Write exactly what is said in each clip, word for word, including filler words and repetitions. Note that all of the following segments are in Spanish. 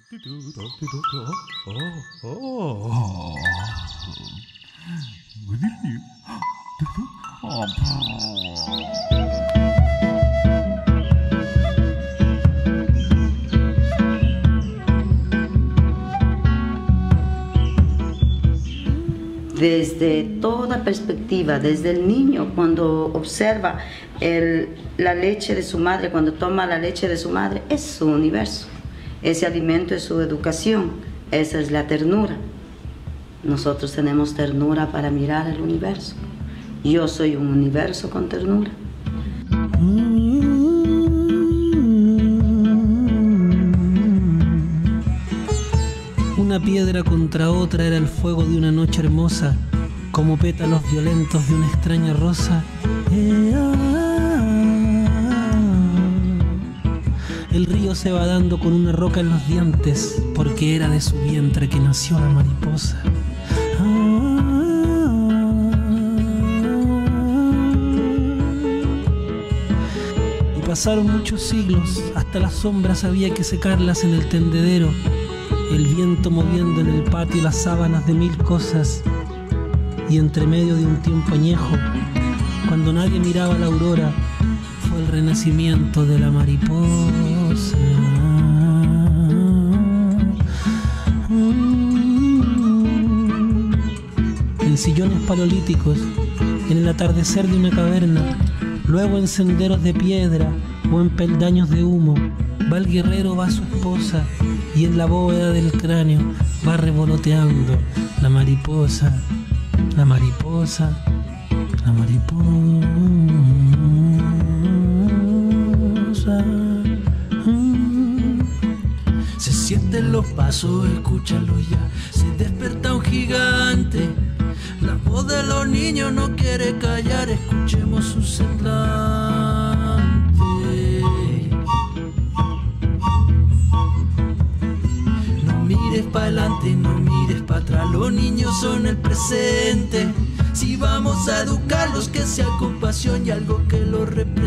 Desde toda perspectiva, desde el niño cuando observa el, la leche de su madre, cuando toma la leche de su madre, es su universo. Ese alimento es su educación, esa es la ternura. Nosotros tenemos ternura para mirar el universo. Yo soy un universo con ternura. Una piedra contra otra era el fuego de una noche hermosa, como pétalos violentos de una extraña rosa. El río se va dando con una roca en los dientes, porque era de su vientre que nació la mariposa. Y pasaron muchos siglos, hasta las sombras había que secarlas en el tendedero. El viento moviendo en el patio las sábanas de mil cosas. Y entre medio de un tiempo añejo, cuando nadie miraba la aurora, fue el renacimiento de la mariposa. En sillones paleolíticos, en el atardecer de una caverna, luego en senderos de piedra o en peldaños de humo, va el guerrero, va su esposa, y en la bóveda del cráneo va revoloteando la mariposa, la mariposa, la mariposa. Se sienten los pasos, escúchalo ya, se desperta un gigante. La voz de los niños no quiere callar, escuchemos su semblante. Mires para adelante, no mires para atrás, los niños son el presente. Si vamos a educarlos, que sea con pasión y algo que los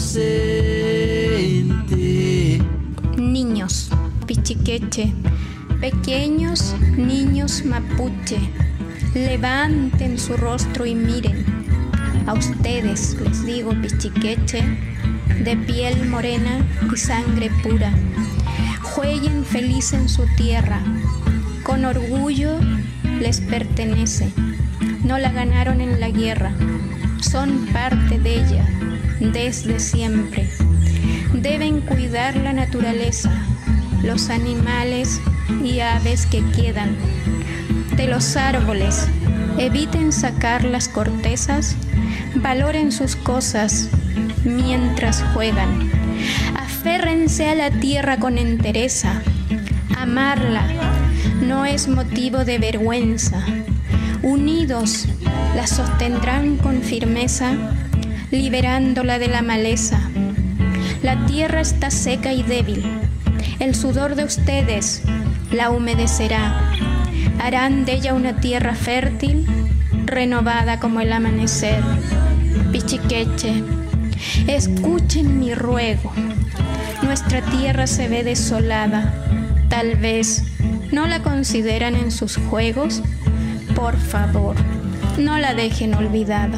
represente. Niños, pichiqueche, pequeños niños mapuche, levanten su rostro y miren. A ustedes les digo pichiqueche, de piel morena y sangre pura. Jueguen feliz en su tierra, con orgullo les pertenece. No la ganaron en la guerra, son parte de ella desde siempre. Deben cuidar la naturaleza, los animales y aves que quedan. De los árboles, eviten sacar las cortezas, valoren sus cosas mientras juegan. Aférrense a la tierra con entereza. Amarla no es motivo de vergüenza. Unidos la sostendrán con firmeza, liberándola de la maleza. La tierra está seca y débil. El sudor de ustedes la humedecerá. Harán de ella una tierra fértil, renovada como el amanecer. Pichiqueche, escuchen mi ruego. Nuestra tierra se ve desolada. Tal vez no la consideran en sus juegos. Por favor, no la dejen olvidada.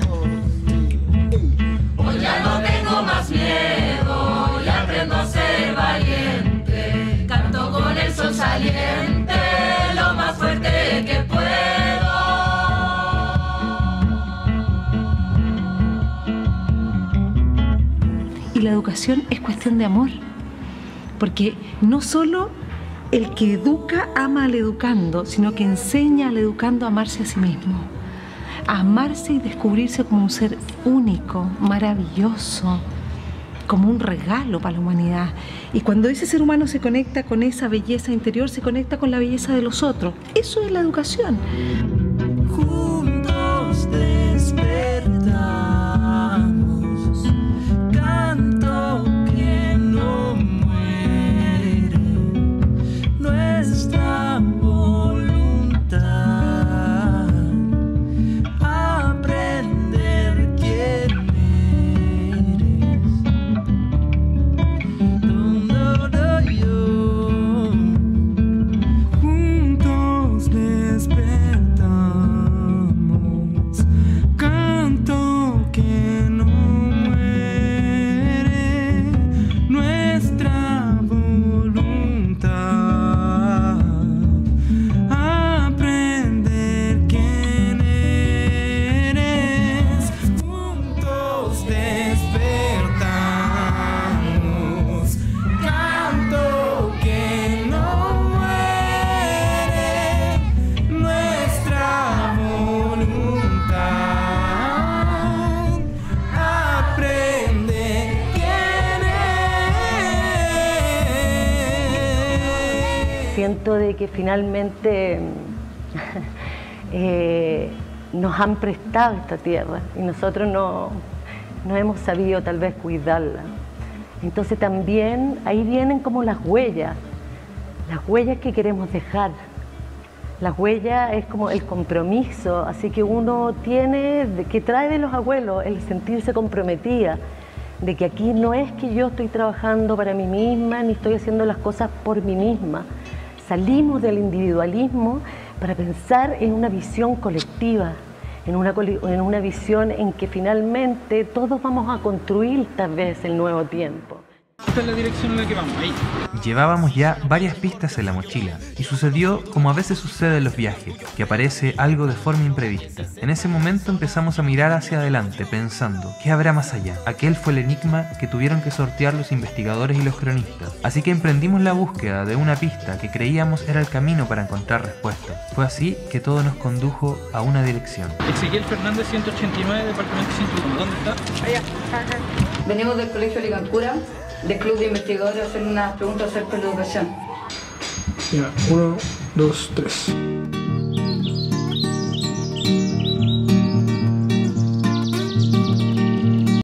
Hoy ya no tengo más miedo y aprendo a ser valiente. Canto con el sol saliente, lo más fuerte que puedo. Y la educación es cuestión de amor, porque no solo el que educa ama al educando, sino que enseña al educando a amarse a sí mismo, a amarse y descubrirse como un ser único, maravilloso, como un regalo para la humanidad. Y cuando ese ser humano se conecta con esa belleza interior, se conecta con la belleza de los otros. Eso es la educación. Juntos despertamos, canto que no muere, nuestra voluntad, aprender quién eres. siento de que finalmente eh, nos han prestado esta tierra y nosotros no, no hemos sabido tal vez cuidarla. Entonces también ahí vienen como las huellas, las huellas que queremos dejar. Las huellas es como el compromiso, así que uno tiene, que trae de los abuelos, el sentirse comprometida, de que aquí no es que yo estoy trabajando para mí misma, ni estoy haciendo las cosas por mí misma. Salimos del individualismo para pensar en una visión colectiva, en una, en una visión en que finalmente todos vamos a construir tal vez el nuevo tiempo. Esta es la dirección en la que vamos, ahí. Llevábamos ya varias pistas en la mochila y sucedió como a veces sucede en los viajes, que aparece algo de forma imprevista. En ese momento empezamos a mirar hacia adelante pensando, ¿qué habrá más allá? Aquel fue el enigma que tuvieron que sortear los investigadores y los cronistas. Así que emprendimos la búsqueda de una pista que creíamos era el camino para encontrar respuestas. Fue así que todo nos condujo a una dirección. Ezequiel Fernández, ciento ochenta y nueve, departamento ciento uno. ¿Dónde está? Allá. Venimos del Colegio Ligancura, del Club de Investigadores, a hacer unas preguntas acerca de la educación. Ya, uno, dos, tres.